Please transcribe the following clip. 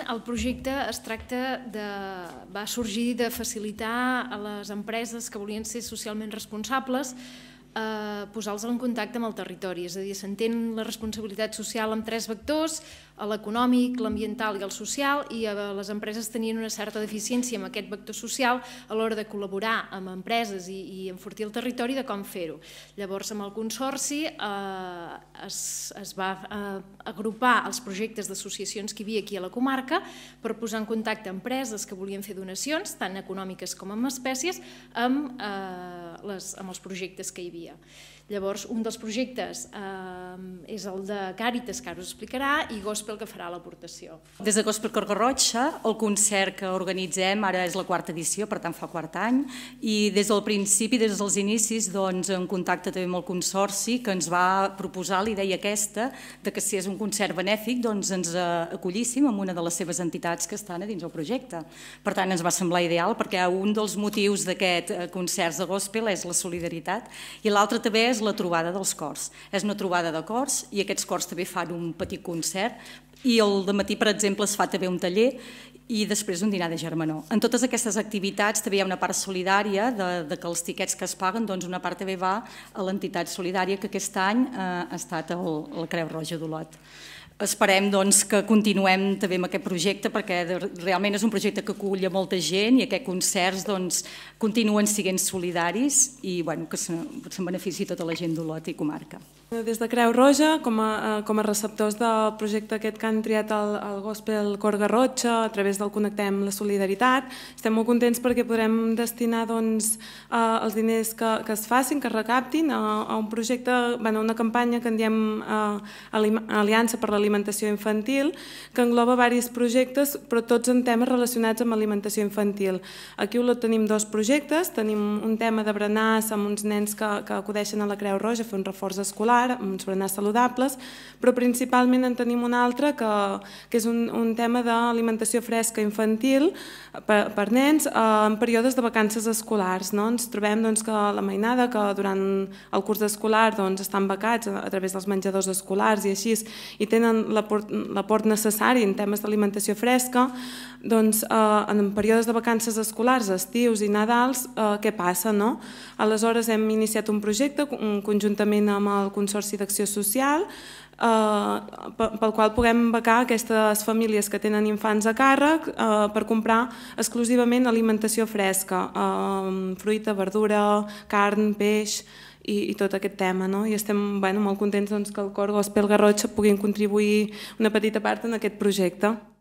el projecte va sorgir de facilitar a les empreses que volien ser socialment responsables posar-los en contacte amb el territori, és a dir, s'entén la responsabilitat social amb tres vectors, l'econòmic, l'ambiental i el social, i les empreses tenien una certa deficiència amb aquest vector social a l'hora de col·laborar amb empreses i enfortir el territori de com fer-ho. Llavors, amb el Consorci es va agrupar els projectes d'associacions que hi havia aquí a la comarca per posar en contacte empreses que volien fer donacions, tant econòmiques com en espècies, amb els projectes que hi havia. Llavors, un dels projectes és el de Càritas, que ara us explicarà, i Gospel, que farà l'aportació. Des de Gospel Corgarrotxa, el concert que organitzem ara és la quarta edició, per tant fa quart any, i des del principi, des dels inicis, en contacte també amb el Consorci, que ens va proposar la idea aquesta que si és un concert benèfic ens acollíssim amb una de les seves entitats que estan a dins el projecte. Per tant, ens va semblar ideal, perquè un dels motius d'aquest concert de Gospel és la solidaritat, i l'altre també és la trobada dels cors. És una trobada de cors i aquests cors també fan un petit concert i al dematí, per exemple, es fa també un taller i després un dinar de germanor. En totes aquestes activitats també hi ha una part solidària de que els tiquets que es paguen, una part també va a l'entitat solidària que aquest any ha estat la Creu Roja d'Olot. Esperem que continuem també amb aquest projecte perquè realment és un projecte que acull a molta gent i aquests concerts continuen sent solidaris i que se'n benefici tota la gent d'Olot i comarca. Des de Creu Roja, com a receptors del projecte aquest que han triat el Gospel Corgarrotxa a través del Connectem la Solidaritat, estem molt contents perquè podrem destinar els diners que es facin, que es recaptin a un projecte, a una campanya que en diem Aliança per l'Alimentació Infantil, que engloba diversos projectes, però tots en temes relacionats amb alimentació infantil. Aquí a Olot tenim dos projectes, tenim un tema de berenars amb uns nens que acudeixen a la Creu Roja a fer un reforç escolar, amb uns berenars saludables, però principalment en tenim un altre que és un tema d'alimentació fresca infantil per nens en períodes de vacances escolars. Ens trobem que la mainada, que durant el curs escolar estan becats a través dels menjadors escolars i així, i tenen l'aport necessari en temes d'alimentació fresca, en períodes de vacances escolars, estius i Nadals, què passa? Aleshores hem iniciat un projecte conjuntament amb el Consorci d'Acció Social pel qual puguem becar aquestes famílies que tenen infants a càrrec per comprar exclusivament alimentació fresca, fruita, verdura, carn, peix i tot aquest tema. I estem molt contents que el Cor Gospel Garrotxa puguin contribuir una petita part en aquest projecte.